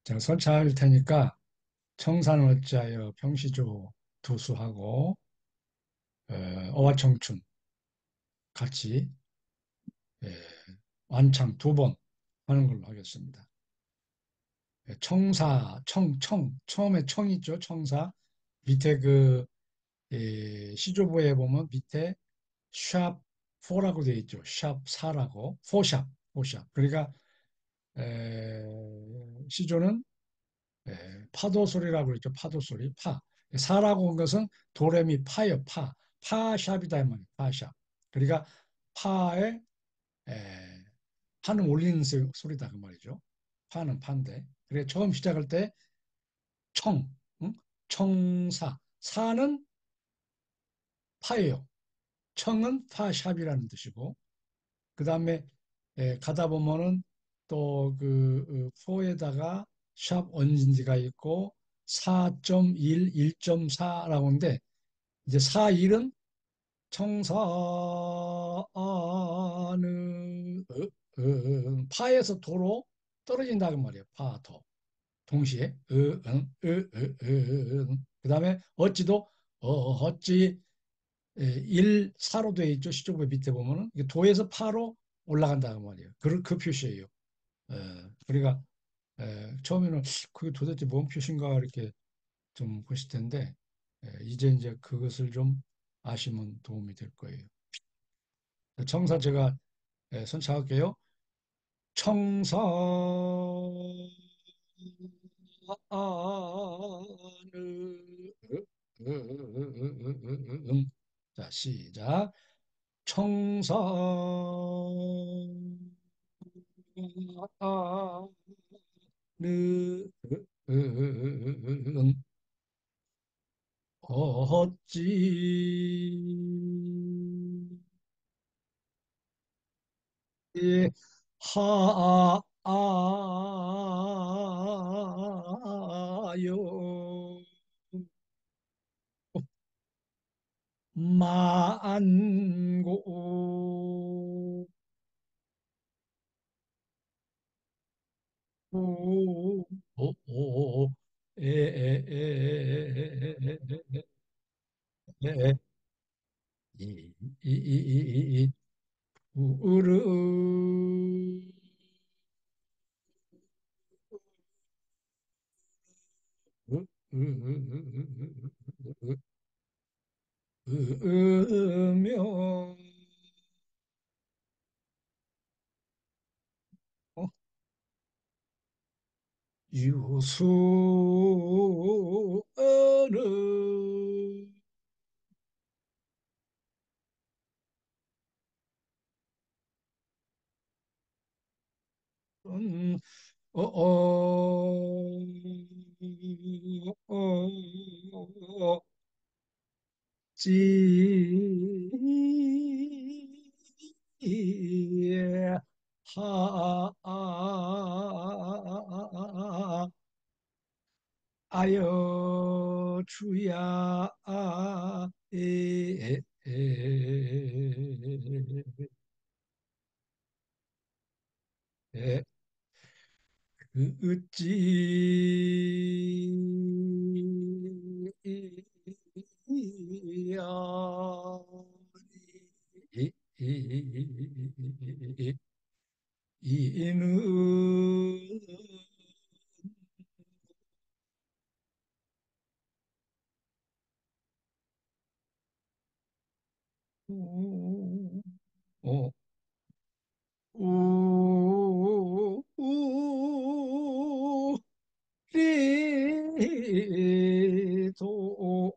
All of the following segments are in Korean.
제가 선차할 테니까 청산을 어찌하여 평시조 두수하고 어와청춘 같이 예, 완창 두 번 하는 걸로 하겠습니다. 청사, 처음에 청 있죠, 청사. 밑에 시조부에 보면 밑에 샵 4라고 되어 있죠. 샵 4라고. 포샵, 포샵. 그러니까 에, 시조는 파도 소리라고 그랬죠. 파도 소리, 파. 사라고 한 것은 도레미 파요, 파. 파샵이다, 이 말이에요. 파샵. 그러니까 파에, 에, 파는 올리는 소리다, 그 말이죠. 파는 파인데. 그래, 처음 시작할 때 청, 응? 청사. 사는 파예요. 청은 파샵이라는 뜻이고, 그 다음에 가다 보면은 또 포에다가 샵 언진지가 있고 4.1, 1.4라고 하는데 이제 4.1은 청사는 파에서 도로 떨어진다는 말이에요. 파, 도. 동시에 그 다음에 어찌도 어찌 1, 4로 되어 있죠. 시조부 밑에 보면은 이게 도에서 파로 올라간다는 말이에요. 그 표시예요. 그러니까 처음에는 그게 도대체 뭔 표시인가 이렇게 좀 보실 텐데 이제 그것을 좀 아시면 도움이 될 거예요. 청사 제가 선창할게요. 청사는 자 시작. 청사는 어찌 하아요 만고 오오오 에에에에에에에에에 이이이이이 우르 으며 유수어느 어, 어, 어, 지, 하, 아여, 주야, 에, 어찌 야 이- 이는 어, 우리도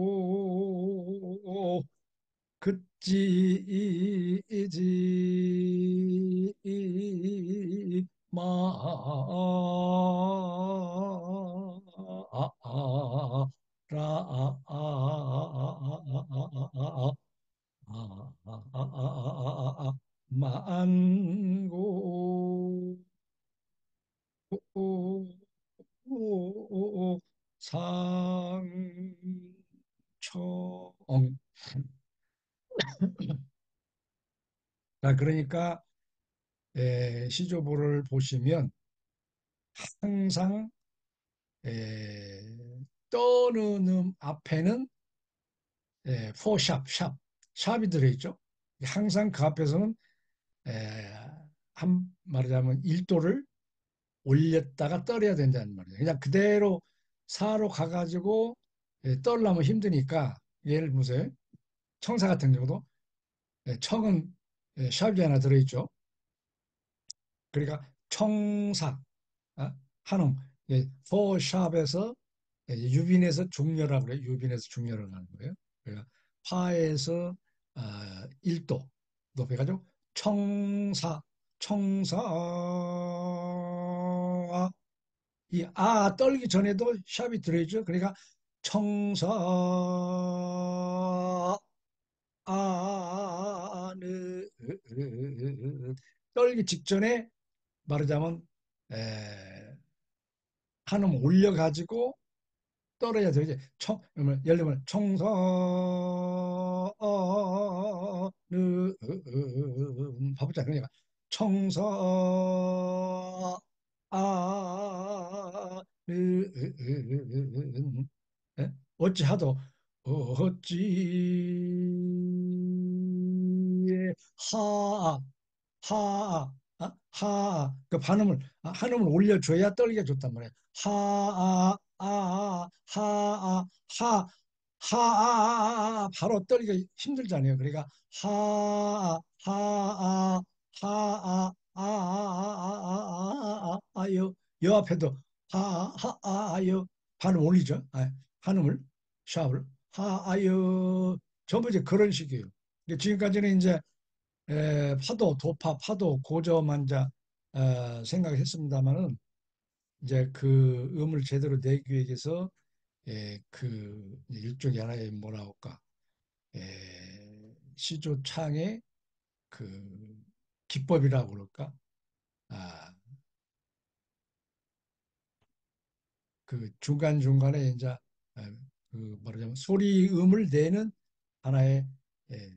그치지 마라 만고 상청 자 그러니까 시조부를 보시면 항상 에, 떠는 앞에는 포샵, 샵, 샵이 들어있죠. 항상 그 앞에서는 에, 한 말하자면 1도를 올렸다가 떨어야 된다는 말이에요. 그냥 그대로 사로 가가지고 떨려면 힘드니까 예를 보세요. 청사 같은 경우도 청은 샵이 하나 들어있죠. 그러니까 청사, 아, 한음, 포샵에서 유빈에서 중열하고 그래요. 유빈에서 중열을 하는 거예요. 그러니까 파에서 1도 높여가지고 청사, 청사, 이 떨기 전에도 샵이 들어있죠. 그러니까 청사, 느, 떨기 직전에 말하자면 한음 올려가지고 떨어야 되죠. 예를 들면 청서는 봐보자. 그러니까 청서는 어찌하도 어찌 그 반음을 한음을 올려줘야 떨기가 좋단 말이에요. 바로 떨기가 힘들잖아요. 그러니까 요 앞에도 요 반음 올리죠. 한음을 샵을 전부 이제 그런 식이에요. 지금까지는 이제 파도, 도파, 파도, 고저만자 생각했습니다만은 이제 그 음을 제대로 내기 위해서 그 일종의 하나의 뭐라 할까 시조창의 그 기법이라고 그럴까 아, 그 중간중간에 이제 그 말하자면 소리 음을 내는 하나의 예,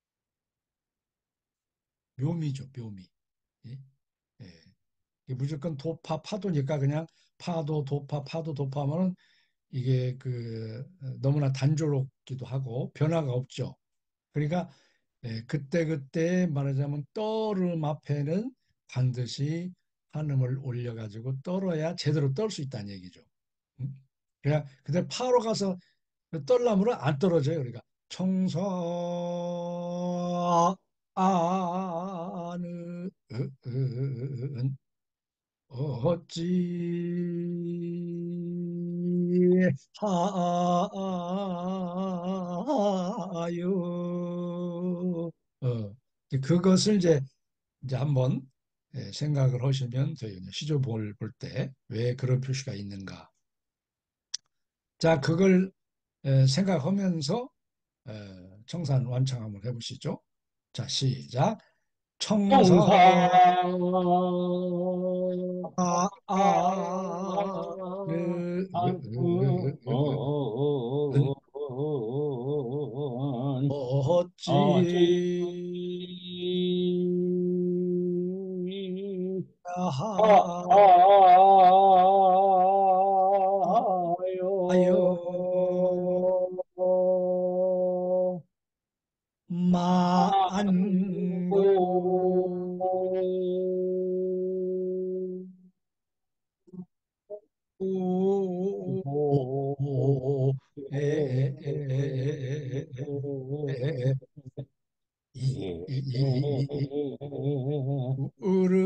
묘미죠, 묘미. 예? 예. 이게 무조건 도파, 파도니까 그냥 파도, 도파, 파도, 도파하면은 이게 그 너무나 단조롭기도 하고 변화가 없죠. 그러니까 그때그때 말하자면 떨음 앞에는 반드시 한음을 올려가지고 떨어야 제대로 떨 수 있다는 얘기죠. 음? 그냥 근데 파로 가서 떨라면 안 떨어져요. 그러니까 청서 아는 어찌 하여 그것을 이제 한번 생각을 하시면 저희 시조볼 볼 때 왜 그런 표시가 있는가. 자, 그걸 생각하면서 청산 완창 한번 해보시죠. 자, 시작. 청사 동산 느 어찌 어찌 하여 만고 으르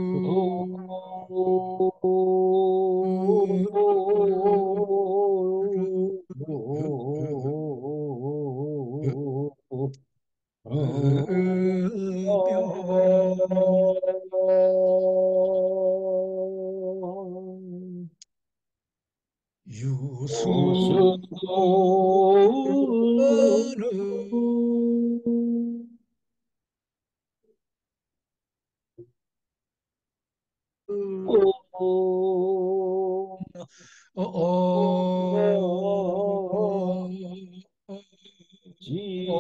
며 유수 오수는 어, 어, 지,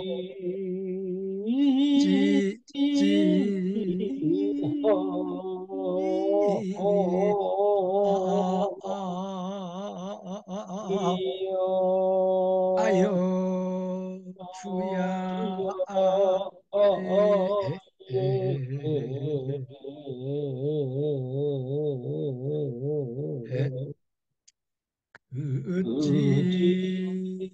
지, 지, 아, 아, 아여 주야 에, 에, 에, 어찌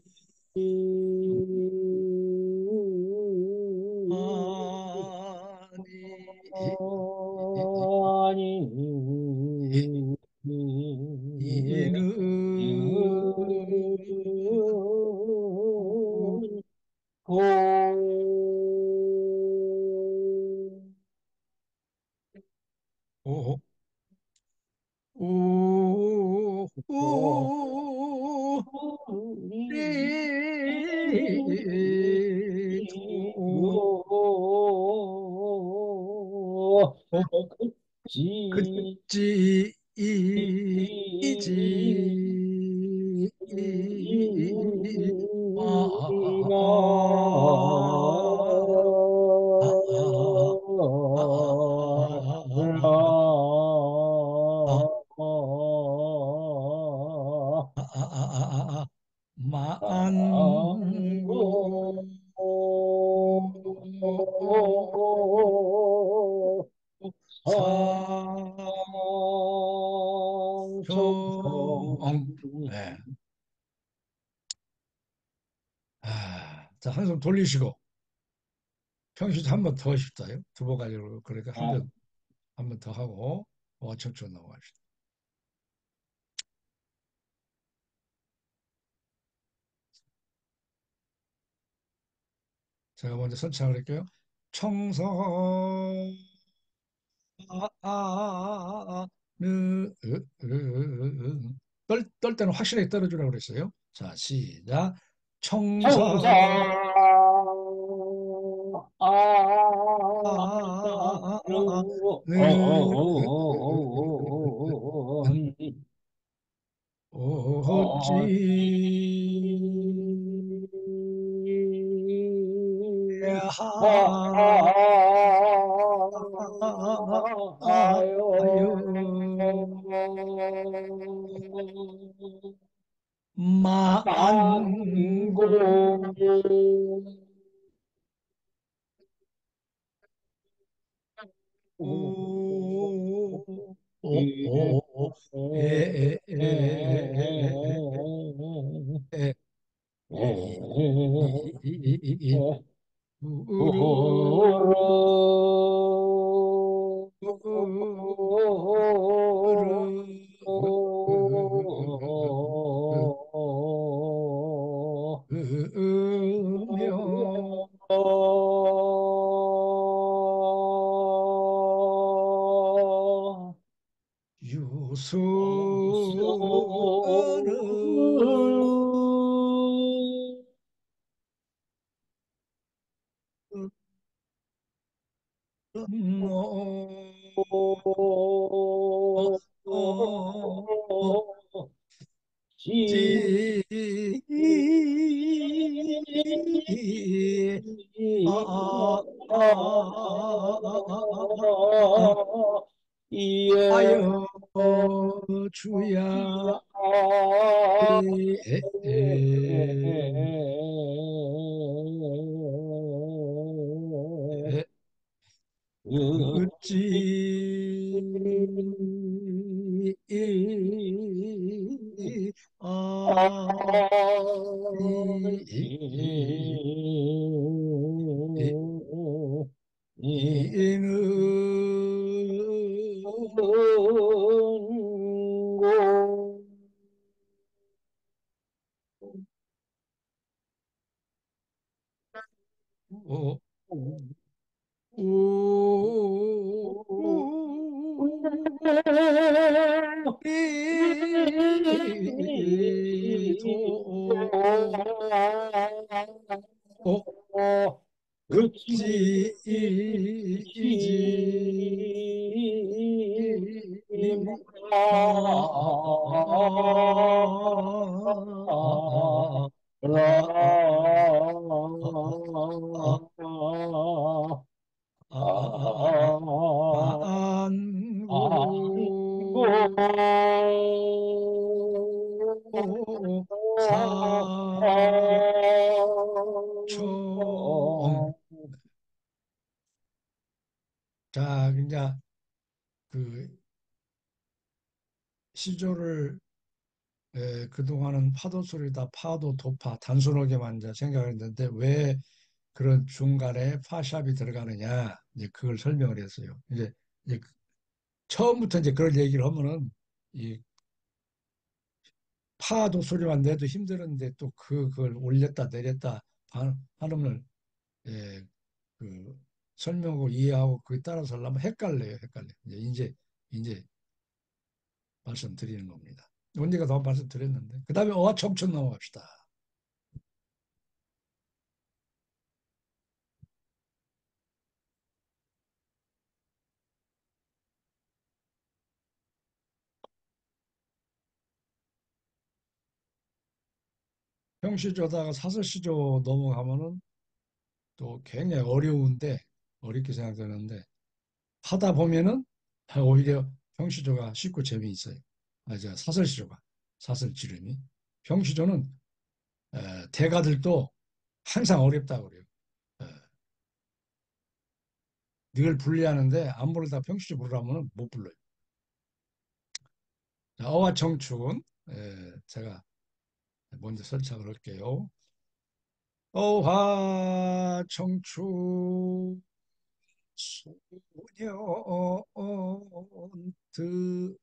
아니 아니 이는 오, 오, 오, 도, 오, 그치, 이지, 아, 아, 만고 사정. 네. 자, 한숨 돌리시고 평소에 한 번 더 하십시다요. 두 번 가지고 그러니까 한 번 더 하고 천천히 넘어갑시다. 제가 먼저 선창을 할게요. 청서 느, 떨 때는 확실하게 떨어주라고 그랬어요. 자, 시작. 청사, 청사 느, 어찌, 하, 만고, 오, 오, 에, 에, 에, 에, 이, 우르, 으며 유서는 지, 아, 아여, 주야, 에, 에, 어찌, 아, 이, 이는 오, 오, 오, 도, 오, 급지, 이지, 마, 안고 만고 사촌. 자, 이제 그 시조를 그동안은 파도 소리다, 파도, 도파, 단순하게만 이제 생각했는데 왜 그런 중간에 파샵이 들어가느냐, 이제 그걸 설명을 했어요. 이제 처음부터 이제 그런 얘기를 하면은 이 파도 소리만 내도 힘들었는데 또 그걸 올렸다 내렸다 하는 걸 예, 그 설명하고 이해하고 그에 따라서 하려면 헷갈려요, 헷갈려. 이제 말씀드리는 겁니다. 언니가 더 말씀드렸는데 그 다음에 어와 청춘 넘어갑시다. 형시조다가 사설시조 넘어가면은 또 굉장히 어려운데 어렵게 생각되는데 하다 보면은 오히려 형시조가 쉽고 재미있어요. 저 사설시조가 사설 지름이 형시조는 대가들도 항상 어렵다고 그래요. 에, 늘 분리하는데 안 부르다 형시조 부르라면 못 불러요. 자, 어와 청춘 제가 먼저 설명을 할게요. 어화 청춘 소년드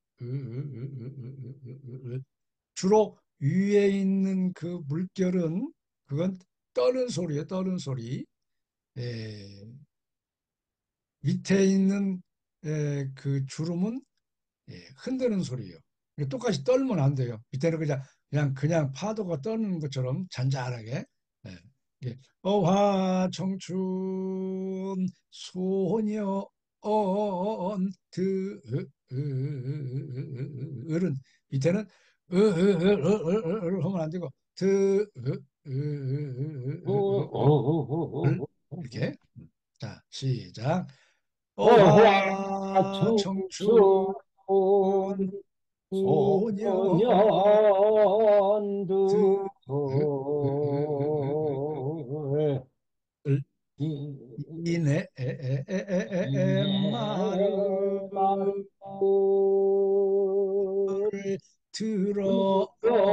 주로 위에 있는 그 물결은 그건 떠는 소리예요. 떠는 소리. 에, 밑에 있는 그 주름은 흔드는 소리예요. 똑같이 떨면 안 돼요. 밑에는 그냥 파도가 떠는 것처럼 잔잔하게. 예. 이게 어화 청춘 소녀 언드 을은 밑에는 하면 안 되고 드 을 이렇게. 자, 시작. 어화 어화 청춘 청춘 소녀 소년들 이내 이내 말을 말을 들어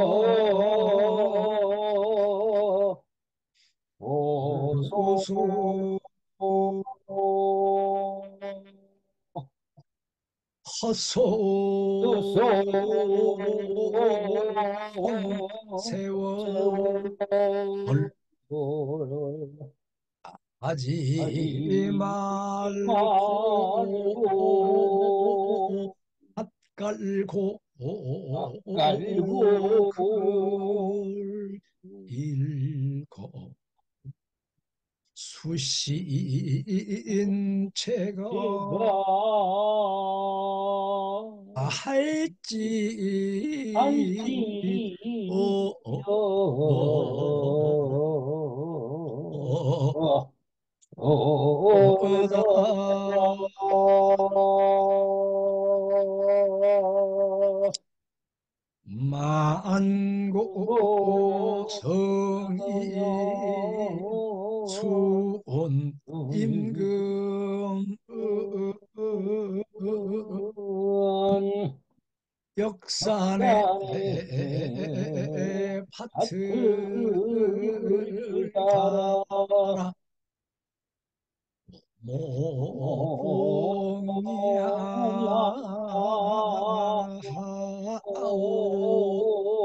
오소 오소 소소 헛소원 세월 하지 하지 말고 말고 밭 깔고 깔고 글 읽고 수시인체가 제가 할지 할지어다 어다 만고 성이 수온 임금 역산의 역사의 밭을 밭을 갈아 갈아 모공야하오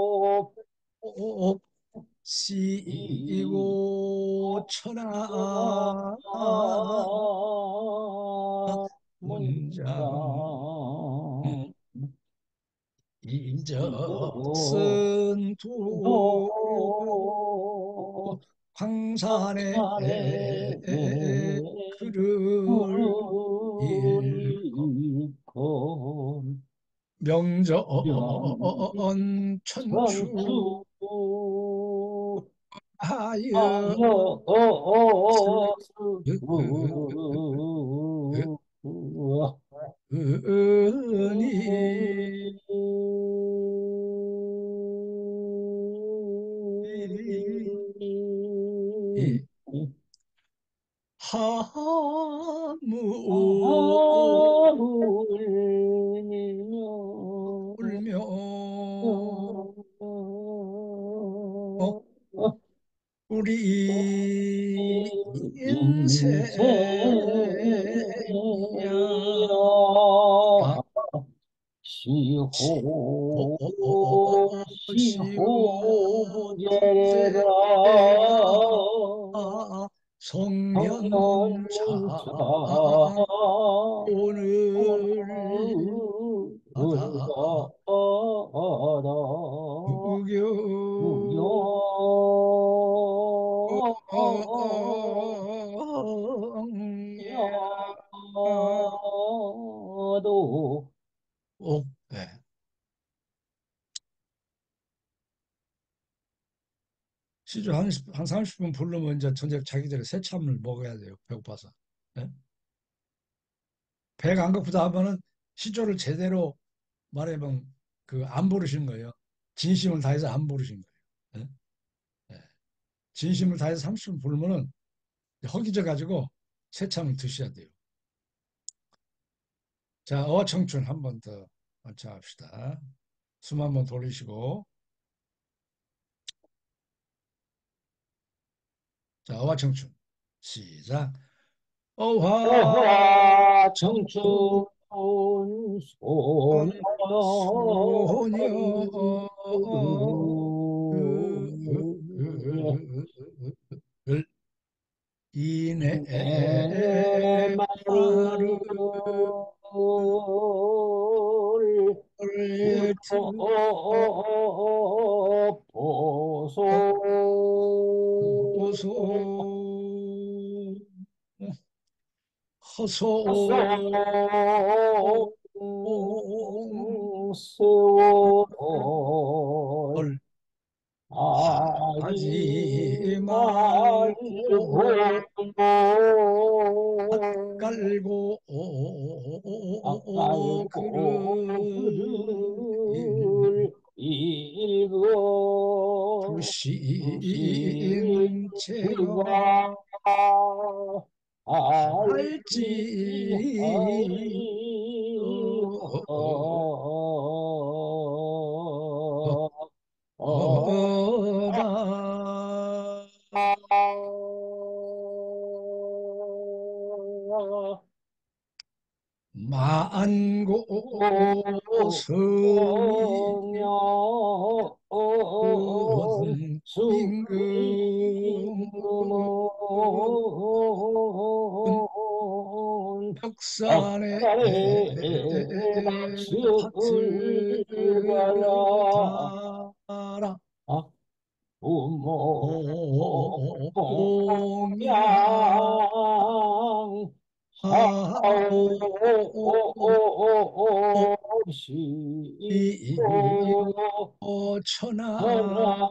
시고 천하 문장 문장 인적슨 도 광산에 산에 글을 읽고 꿀이고 명전 천추 천추하여 하여 으니 이 하무 울며 우리 인생이야 시호 시호 시호제라 성년자 성년자 오늘 바다 구경 도 네. 시주 한 30분 부르면 이제 저녁 자기 전에 새참을 먹어야 돼요. 배고파서. 예? 배가 안 고프다 하면은 시조를 제대로 말하면 그 안 부르신 거예요. 진심을 다해서 안 부르신 거예요. 예? 예. 진심을 다해서 30분 부르면은 허기져 가지고 새참을 드셔야 돼요. 자, 어청춘 한 번 더 완창합시다. 숨 한 번 돌리시고. 자, 어청춘 시작. 어화 어화 청춘 청춘 소녀 소녀 을 이내 내 마를 마음을 보소 보소 소 허소 세월 을 하지 하지 말고 밭 말고 깔고 아까고 그를 글을 읽어 부신 채가 부시가 알지어다 만고성이 성령 은 임금 수임금은 벽산에 벽산에 밭을 밭을 가라 달아 부모 공양 하옵시고 하옵시고 천하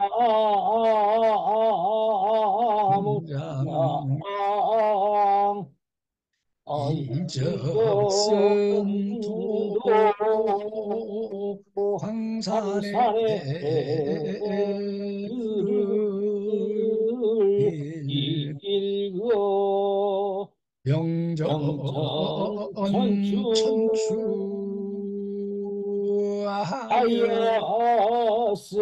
천하무장 문장 이적선도 이적도 광산에 광산에 그를 글을 일 읽어 명전 영전 천추 하여 하여스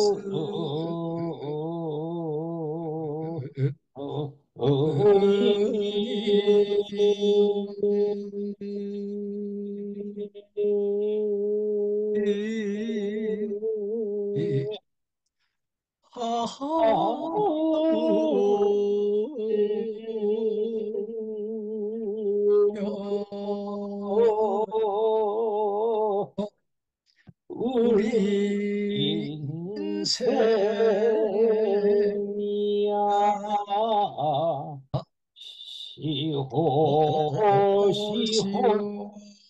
우리 인생야 인생이야 시호 시호 시오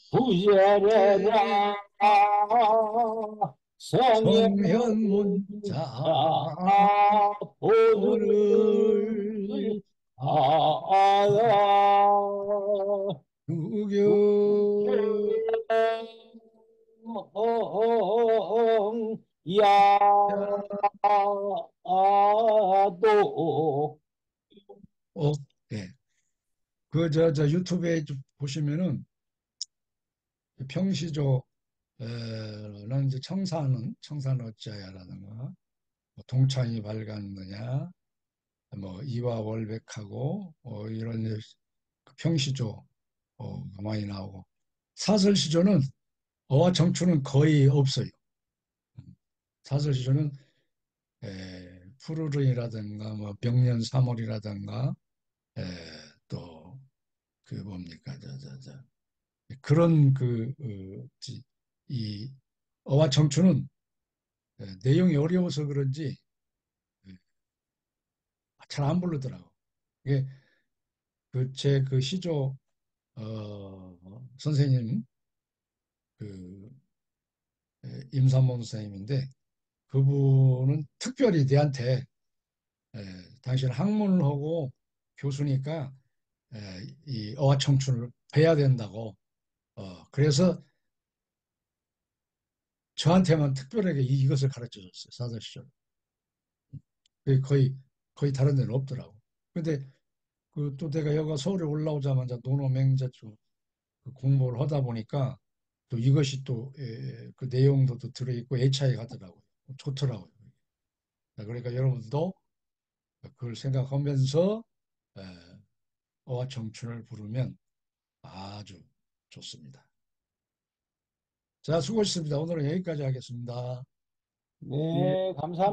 부재래라 성현문자 성현자 보를 오늘 아야 구경 야도 어, 예. 저 유튜브에 좀 보시면은 평시조, 는 이제 청사는 어찌하여라든가, 뭐 동창이 밝았느냐, 뭐 이화월백하고, 이런 그 평시조, 많이 나오고, 사설시조는 어와 청춘은 거의 없어요. 사설시조는 푸르른이라든가 뭐 명년사몰이라든가 또 그 뭡니까 그런 이 어와 청춘은 내용이 어려워서 그런지 잘 안 부르더라고. 이게 그 제 그 시조 선생님 그 임삼원 선생님인데 그분은 특별히 내한테 당신 학문을 하고 교수니까 이 어와 청춘을 배야 된다고 그래서 저한테만 특별하게 이것을 가르쳐 줬어요. 사도 시절. 거의 거의 다른 데는 없더라고. 근데 그 또 내가 여가 서울에 올라오자마자 논어맹자 쪽 공부를 하다 보니까 또 이것이 또 그 내용도 또 들어있고 애착이 가더라고요. 좋더라고요. 그러니까 여러분도 그걸 생각하면서 에, 어와 청춘을 부르면 아주 좋습니다. 자, 수고하셨습니다. 오늘은 여기까지 하겠습니다. 네, 감사합니다.